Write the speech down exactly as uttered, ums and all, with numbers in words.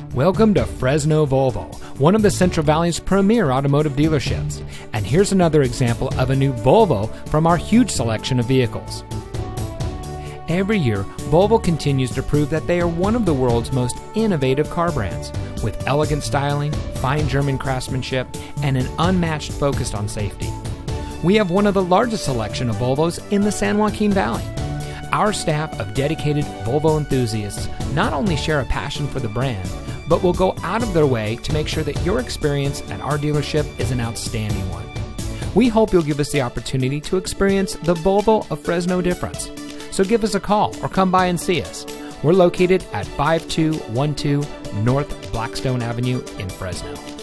Welcome to Fresno Volvo, one of the Central Valley's premier automotive dealerships. And here's another example of a new Volvo from our huge selection of vehicles. Every year, Volvo continues to prove that they are one of the world's most innovative car brands, with elegant styling, fine German craftsmanship, and an unmatched focus on safety. We have one of the largest selection of Volvos in the San Joaquin Valley. Our staff of dedicated Volvo enthusiasts not only share a passion for the brand, but will go out of their way to make sure that your experience at our dealership is an outstanding one. We hope you'll give us the opportunity to experience the Volvo of Fresno difference. So give us a call or come by and see us. We're located at five two one two North Blackstone Avenue in Fresno.